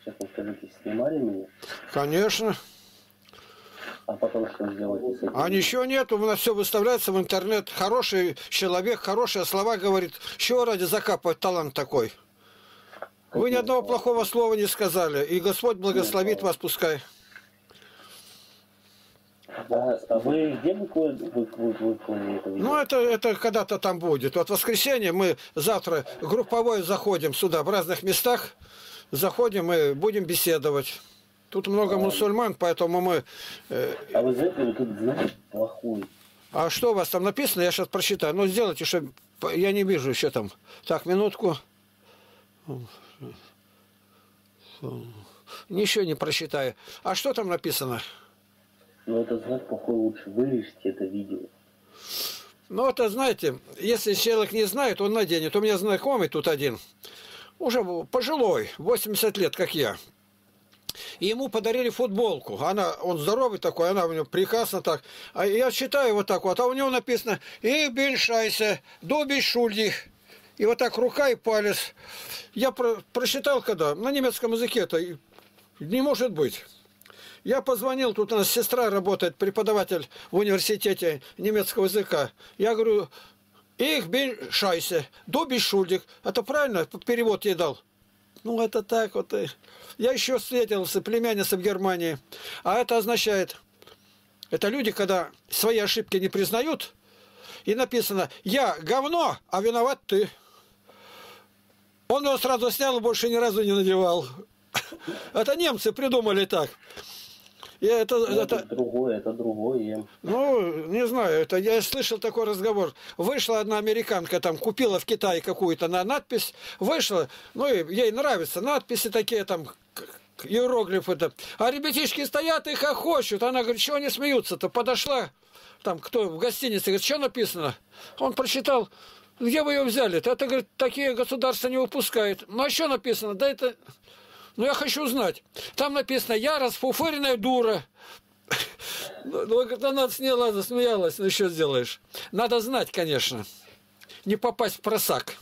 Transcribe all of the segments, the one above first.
Сейчас вы скажите, снимали меня? Конечно. А потом что сделать с этим? А ничего нет, у нас все выставляется в интернет. Хороший человек, хорошие слова говорит. Чего ради закапывать талант такой? Вы ни одного плохого слова не сказали. И Господь благословит вас, пускай. Да, а вы где выклали это видео? Ну, это когда-то там будет. Вот в воскресенье мы завтра групповой заходим сюда, в разных местах. Заходим и будем беседовать. Тут много мусульман, поэтому мы... А вы знаете, вот тут знак плохой. А что у вас там написано? Я сейчас прочитаю. Ну, сделайте, чтобы... Я не вижу еще там. Так, минутку. Ничего не прочитаю. А что там написано? Ну, этот знак плохой, лучше вырежьте это видео. Ну, это, знаете, если человек не знает, он наденет. У меня знакомый тут один, уже пожилой, 80 лет, как я. И ему подарили футболку. Он здоровый такой, она у него прекрасно так. А я читаю вот так вот, а у него написано «И бельшайся, дуби шульдих». И вот так рука и палец. Я прочитал когда, на немецком языке это не может быть. Я позвонил, тут у нас сестра работает, преподаватель в университете немецкого языка. Я говорю, их бельшайся, дуби шульдих. Это правильно? Перевод ей дал. Ну, это так вот. Я еще встретился, племянница в Германии. А это означает, это люди, когда свои ошибки не признают, и написано, я говно, а виноват ты. Он его сразу снял и больше ни разу не надевал. Это немцы придумали так. Это другое. Ну, не знаю, я слышал такой разговор. Вышла одна американка, там, купила в Китае какую-то надпись, вышла, ну, и ей нравятся надписи такие, там, иероглифы. А ребятишки стоят и хохочут. Она говорит, чего они смеются-то? Подошла, там, кто в гостинице, говорит, что написано? Он прочитал, где вы ее взяли-то? Это, говорит, такие государства не выпускают. Ну, а что написано? Да это... Ну, я хочу знать. Там написано, я расфуфыренная дура. Ну, она сняла, засмеялась. Ну, что сделаешь? Надо знать, конечно. Не попасть в просак.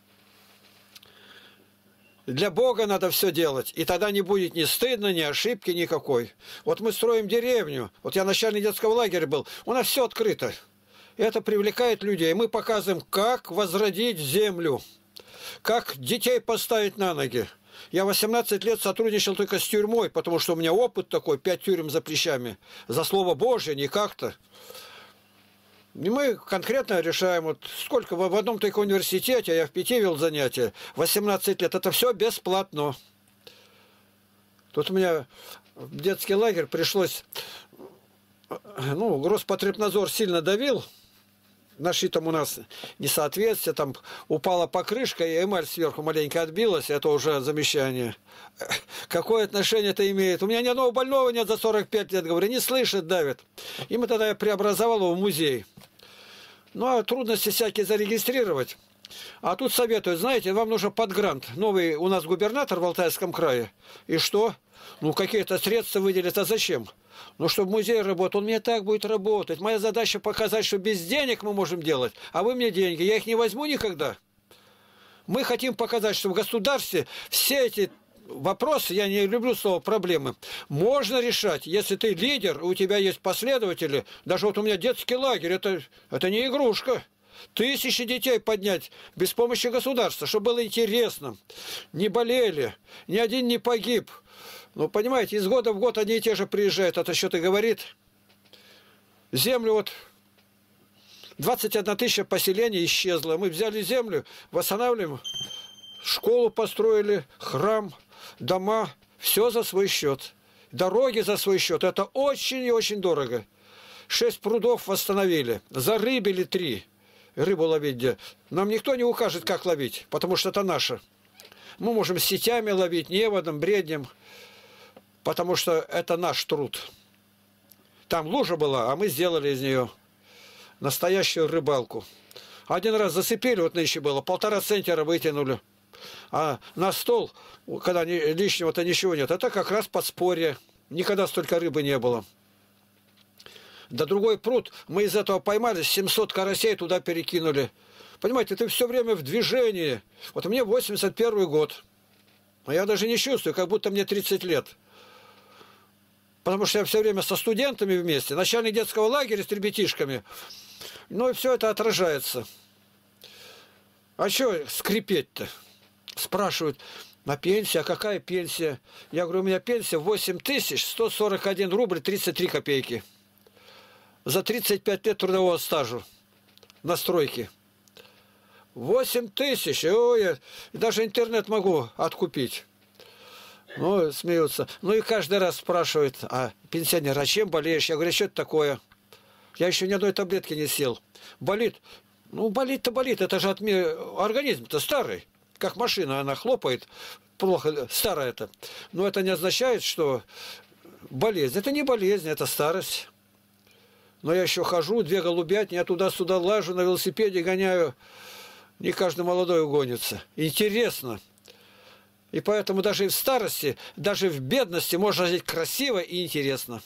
Для Бога надо все делать. И тогда не будет ни стыдно, ни ошибки никакой. Вот мы строим деревню. Вот я начальник детского лагеря был. У нас все открыто. Это привлекает людей. Мы показываем, как возродить землю. Как детей поставить на ноги. Я 18 лет сотрудничал только с тюрьмой, потому что у меня опыт такой, 5 тюрем за плечами. За Слово Божье, не как-то. И мы конкретно решаем, вот сколько в одном только университете, я в 5 вел занятия, 18 лет, это все бесплатно. Тут у меня в детский лагерь пришлось, ну, Роспотребнадзор сильно давил. Нашли там у нас несоответствие, там упала покрышка, и эмаль сверху маленько отбилась, это уже замещание. Какое отношение это имеет? У меня ни одного больного нет за 45 лет, говорю, не слышит, давит. И мы тогда преобразовал его в музей. Ну, а трудности всякие зарегистрировать. А тут советуют, знаете, вам нужен подгрант. Новый у нас губернатор в Алтайском крае. И что? Ну, какие-то средства выделят, а зачем? Ну, чтобы музей работал, он мне так будет работать. Моя задача показать, что без денег мы можем делать, а вы мне деньги. Я их не возьму никогда. Мы хотим показать, что в государстве все эти вопросы, я не люблю слово проблемы, можно решать, если ты лидер, у тебя есть последователи. Даже вот у меня детский лагерь, это не игрушка. 1000 детей поднять без помощи государства, чтобы было интересно. Не болели, ни один не погиб. Ну, понимаете, из года в год одни и те же приезжают, это что-то говорит. Землю вот 21 000 поселений исчезло. Мы взяли землю, восстанавливаем, школу построили, храм, дома, все за свой счет. Дороги за свой счет. Это очень и очень дорого. 6 прудов восстановили, зарыбили 3. Рыбу ловить где? Нам никто не укажет, как ловить, потому что это наше. Мы можем сетями ловить, неводом, бреднем. Потому что это наш труд. Там лужа была, а мы сделали из нее настоящую рыбалку. Один раз зацепили, вот нынче было, 1,5 центнера вытянули. А на стол, когда лишнего-то ничего нет, это как раз подспорье. Никогда столько рыбы не было. Да другой пруд, мы из этого поймали, 700 карасей туда перекинули. Понимаете, ты все время в движении. Вот мне 81 год. А я даже не чувствую, как будто мне 30 лет. Потому что я все время со студентами вместе, начальник детского лагеря с ребятишками. Ну и все это отражается. А что скрипеть-то? Спрашивают, на пенсии, а какая пенсия? Я говорю, у меня пенсия 8141 рубль 33 копейки. За 35 лет трудового стажа на стройке. 8000, ой, даже интернет могу откупить. Ну, смеются. Ну и каждый раз спрашивают, а пенсионер, а чем болеешь? Я говорю, что это такое? Я еще ни одной таблетки не съел. Болит? Ну, болит-то болит, это же организм-то старый. Как машина, она хлопает, плохо, старая это. Но это не означает, что болезнь. Это не болезнь, это старость. Но я еще хожу, 2 голубятни, я туда-сюда лажу, на велосипеде гоняю. Не каждый молодой угонится. Интересно. И поэтому даже в старости, даже в бедности можно жить красиво и интересно.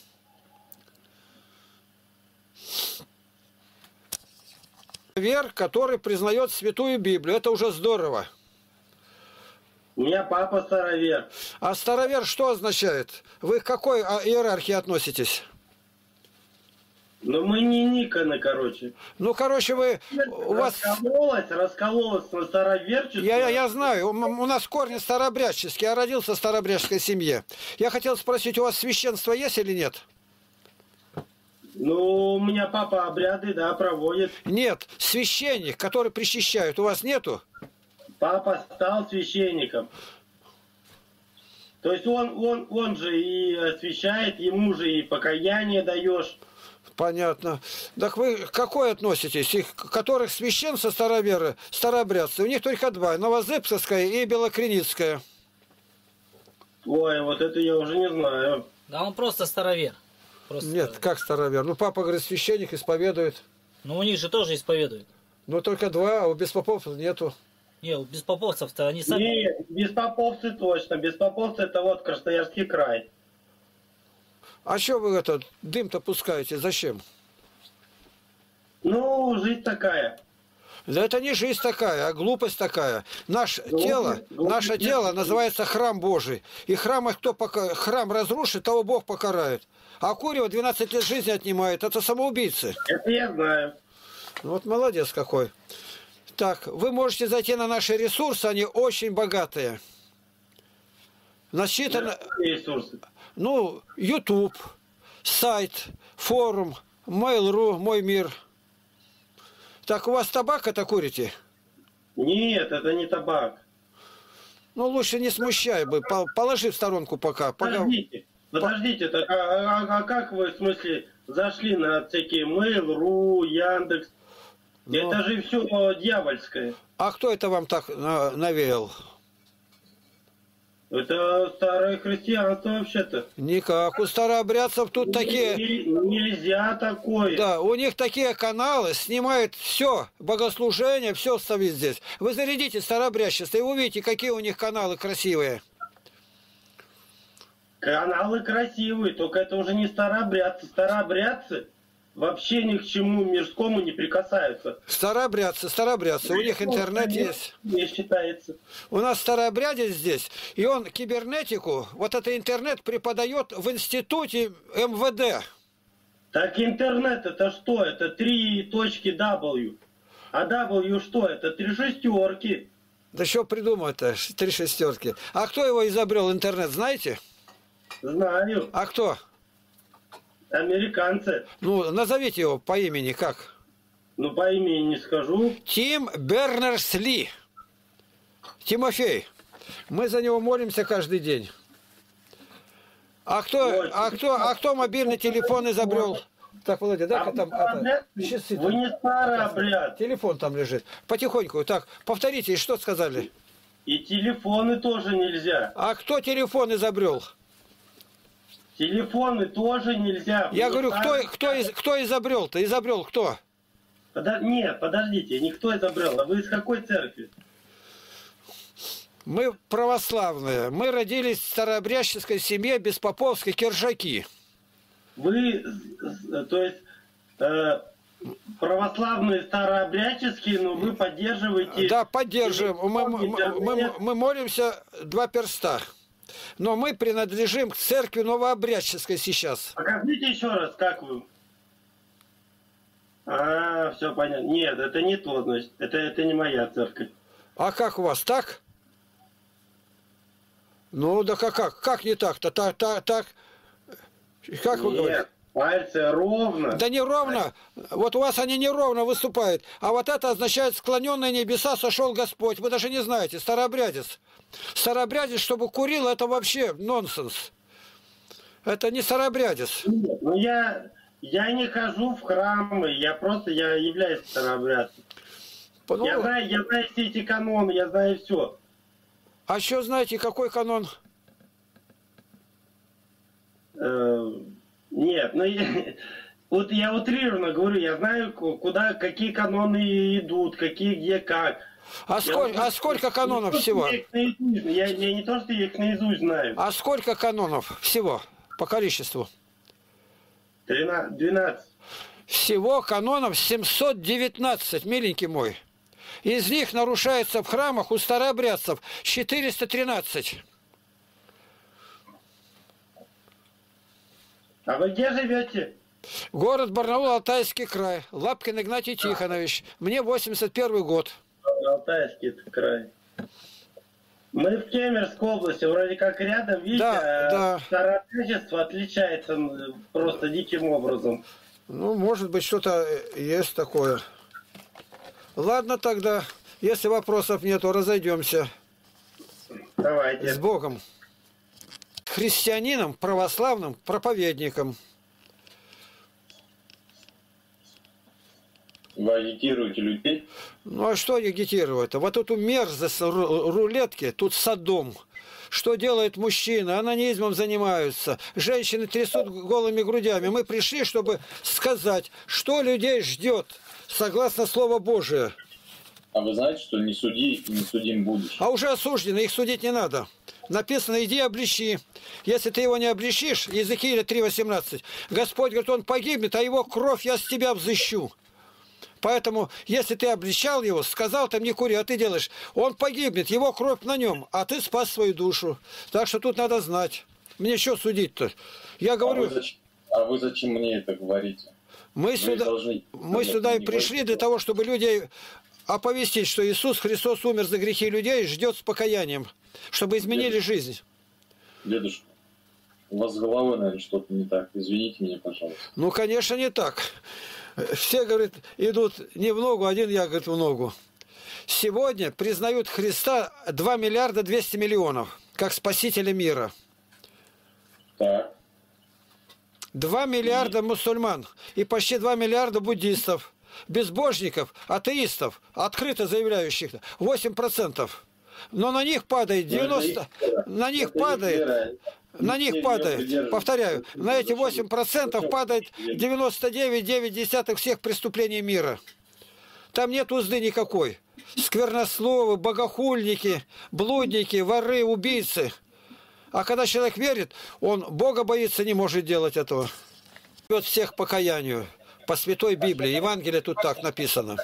Вер, который признает Святую Библию. Это уже здорово. У меня папа старовер. А старовер что означает? Вы к какой иерархии относитесь? Ну, мы не Никоны, короче. Ну, короче, вы... У вас... Раскололась на староверчество. Я знаю, у нас корни старообрядческие, я родился в старообрядческой семье. Я хотел спросить, у вас священство есть или нет? Ну, у меня папа обряды, да, проводит. Нет, священник, который причащает, у вас нету? Папа стал священником. То есть он же и освящает, ему же и покаяние даешь. Понятно. Так вы к какой относитесь? Их, которых священство староверы, старообрядцы, у них только 2, Новозыбская и Белокреницкая. Ой, вот это я уже не знаю. Да он просто старовер. Просто Нет, старовер. как старовер? Ну, папа, говорит, священник исповедует. Ну у них же тоже исповедуют. Но только 2, а у беспоповцев нету. Не, у беспоповцев-то они сами... Нет, беспоповцы точно. Беспоповцы это вот Красноярский край. А что вы этот дым-то пускаете? Зачем? Ну, жизнь такая. Да это не жизнь такая, а глупость такая. Наше Глупость. тело называется храм Божий. И храм разрушит, того Бог покарает. А курево 12 лет жизни отнимает. Это самоубийцы. Это я знаю. Вот молодец какой. Так, вы можете зайти на наши ресурсы, они очень богатые. Насчитано... Ресурсы. Ну, YouTube, сайт, форум, Mail.ru, Мой мир. Так, у вас табак это курите? Нет, это не табак. Ну, лучше не смущай бы, положи в сторонку пока. Подождите, так, а как вы, в смысле, зашли на всякие Mail.ru, Яндекс? Ну, Это же все дьявольское. а кто это вам так навеял? Это старое христианство вообще-то. Никак. У старообрядцев тут такие... Нельзя такое. Да, у них такие каналы, снимают все, богослужение, все ставит здесь. Вы зарядите старообрядчество и увидите, какие у них каналы красивые. Каналы красивые, только это уже не старообрядцы. Старообрядцы вообще ни к чему мирскому не прикасаются. Старообрядцы, у них интернет есть. Не считается. У нас старообрядец здесь, и он кибернетику, вот это интернет преподает в институте МВД. Так интернет это что? Это 3 точки W. А W что? Это 3 шестерки. Да что придумать-то, 3 шестерки. А кто его изобрел, интернет, знаете? Знаю. А кто? Американцы. Ну, назовите его по имени, как? Ну, по имени не скажу. Тим Бернерс-Ли. Тимофей. Мы за него молимся каждый день. А кто мобильный телефон изобрел? Так, Володя, дай-ка там часы. Вы не старообряд. Телефон там лежит. Потихоньку. Так, повторите, что сказали? И телефоны тоже нельзя. А кто телефон изобрел? Телефоны тоже нельзя. Я говорю, кто изобрел-то? Изобрел кто? Нет, подождите, никто изобрел. А вы из какой церкви? Мы православные. Мы родились в старообрядческой семье Беспоповской Киржаки. Вы, то есть, православные старообрядческие, но вы поддерживаете... Да, поддерживаем. Мы молимся два перста. Но мы принадлежим к церкви новообрядческой сейчас. Покажите еще раз, как вы. Все понятно. Нет, это не то, значит. Это не моя церковь. А как у вас, так? Ну, да как? Как не так-то? Так. Как вы говорите? Нет, пальцы ровно. Да не ровно. Вот у вас они неровно выступают. А вот это означает «склоненные небеса сошел Господь». Вы даже не знаете. Старообрядец. Старообрядец, чтобы курил, это вообще нонсенс. Это не старообрядец. Нет, ну я не хожу в храмы. Я являюсь старообрядцем. Ну, Я знаю все эти каноны, я знаю все. А что знаете, какой канон? Нет, ну вот я утрированно говорю, я знаю, куда, какие каноны идут, какие, где, как. А сколько канонов всего? Я не то, что я их наизусть знаю. А сколько канонов всего по количеству? 12. Всего канонов 719, миленький мой. Из них нарушается в храмах у старообрядцев 413. А вы где живете? Город Барнаул, Алтайский край. Лапкин Игнатий Тихонович. Мне 81 год. Алтайский край. Мы в Кемеровской области, вроде как рядом, видите, да. Старообрядчество отличается просто диким образом. Ну, может быть, что-то есть такое. Ладно тогда, если вопросов нету, разойдемся. Давайте. С Богом. Христианином, православным, проповедником. Вы агитируете людей? Ну а что агитировать-то? Вот эту мерзость рулетки, тут Содом. Что делает мужчина? Анонизмом занимаются. Женщины трясут голыми грудями. Мы пришли, чтобы сказать, что людей ждет, согласно Слову Божию. А вы знаете, что не суди, не судим будешь? А уже осуждены, их судить не надо. Написано, иди обличи. Если ты его не обличишь, Иезекииля 3:18, Господь говорит, он погибнет, а его кровь я с тебя взыщу. Поэтому, если ты обличал его, сказал там не кури, а ты делаешь, он погибнет, его кровь на нем, а ты спас свою душу. Так что тут надо знать. Мне что судить-то? Я говорю... А вы зачем мне это говорите? Мы сюда и пришли для того, чтобы людей оповестить, что Иисус Христос умер за грехи людей и ждет с покаянием, чтобы изменили жизнь. Дедушка, у вас с головой, наверное, что-то не так. Извините меня, пожалуйста. Ну, конечно, не так. Все, говорит, идут не в ногу, один я, говорит, в ногу. Сегодня признают Христа 2 миллиарда 200 миллионов, как спасителя мира. Так. 2 миллиарда мусульман и почти 2 миллиарда буддистов, безбожников, атеистов, открыто заявляющих 8%. Но на них падает 90%, на них падает, повторяю, на эти 8% падает 99,9 всех преступлений мира. Там нет узды никакой. Сквернословы, богохульники, блудники, воры, убийцы. А когда человек верит, он Бога боится, не может делать этого. Ведет всех к покаянию. По Святой Библии. Евангелие тут так написано.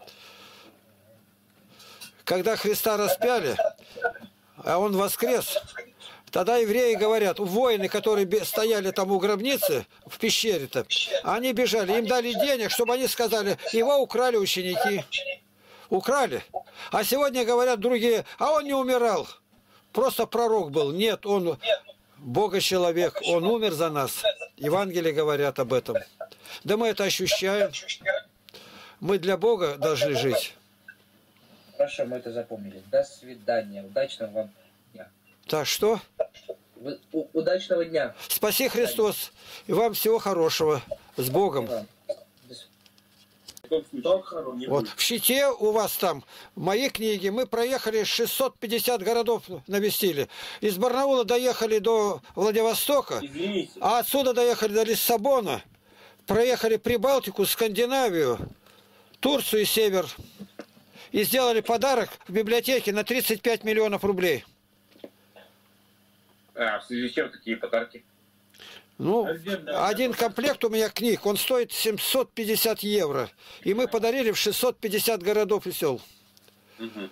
Когда Христа распяли, а Он воскрес, тогда евреи говорят, воины, которые стояли там у гробницы, в пещере-то, они бежали, им дали денег, чтобы они сказали, его украли ученики. Украли. А сегодня говорят другие, а он не умирал. Просто пророк был. Нет, он Бога-человек, он умер за нас. Евангелие говорят об этом. Да мы это ощущаем. Мы для Бога должны жить. Хорошо, мы это запомнили. До свидания. Удачного вам дня. Так что? Удачного дня. Спаси Христос. И вам всего хорошего. С Богом. Вот в Щите у вас там, в моей книге, мы проехали 650 городов, навестили. Из Барнаула доехали до Владивостока, а отсюда доехали до Лиссабона, проехали Прибалтику, Скандинавию, Турцию и Север. И сделали подарок в библиотеке на 35 миллионов рублей. А в связи с чем такие подарки? Ну, А где, да, один комплект у меня книг, он стоит 750 евро. И мы подарили в 650 городов и сел. Мгм.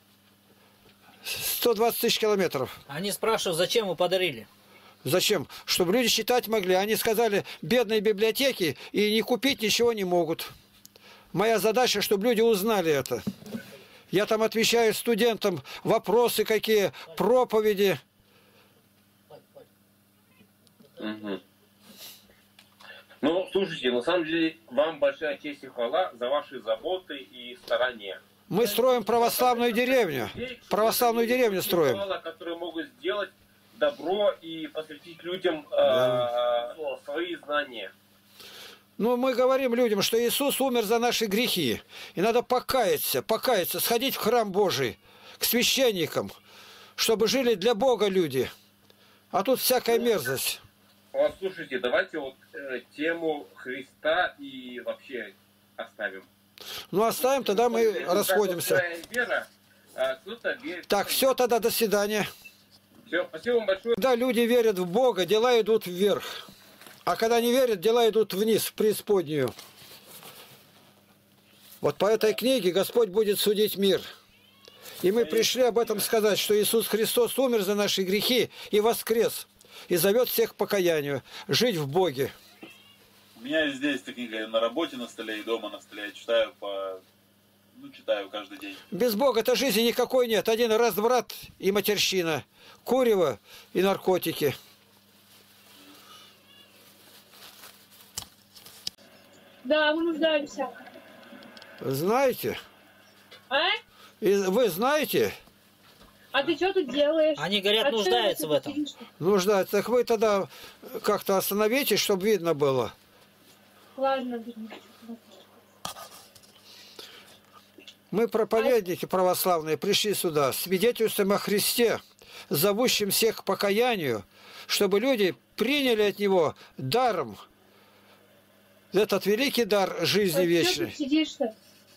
120 тысяч километров. Они спрашивают, зачем вы подарили? Зачем? Чтобы люди читать могли. Они сказали, бедные библиотеки и не купить ничего не могут. Моя задача, чтобы люди узнали это. Я там отвечаю студентам, вопросы какие, проповеди. Мгм. Ну, слушайте, на самом деле, вам большая честь и хвала за ваши заботы и старания. Мы строим православную деревню. Православную деревню строим. Которые могут сделать добро и посвятить людям свои знания. Ну, мы говорим людям, что Иисус умер за наши грехи. И надо покаяться, сходить в храм Божий, к священникам, чтобы жили для Бога люди. А тут всякая мерзость. Вот, слушайте, давайте вот тему Христа и вообще оставим. Ну, оставим, тогда мы расходимся. Вера, кто-то верит. Так, все тогда, до свидания. Все, спасибо вам большое. Когда люди верят в Бога, дела идут вверх. А когда не верят, дела идут вниз, в преисподнюю. Вот по этой книге Господь будет судить мир. И мы пришли об этом сказать, что Иисус Христос умер за наши грехи и воскрес. И зовет всех к покаянию. Жить в Боге. У меня везде есть эта книга и на работе на столе, и дома на столе. Я читаю читаю каждый день. Без Бога-то жизни никакой нет. Один разврат и матерщина. Курево и наркотики. Да, мы нуждаемся. Знаете? А? И вы знаете? А ты что тут делаешь? Они говорят, А чё нуждаются ты в этом. сидишь? Нуждается. Так вы тогда как-то остановитесь, чтобы видно было. Ладно, блин. Мы, проповедники православные, пришли сюда, свидетельствуем о Христе, зовущим всех к покаянию, чтобы люди приняли от Него даром этот великий дар жизни А чё вечной. ты сидишь-то?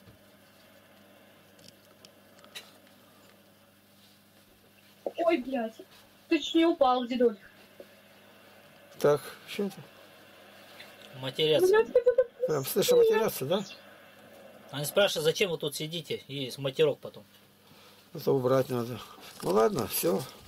Ой, блядь. Ты чуть не упал, дедуль. Так, что это? Матерятся. Блядь, ты тут- Прям слышно матерятся, да? Они спрашивают, зачем вы тут сидите? И матерок потом. Это убрать надо. Ну ладно, все.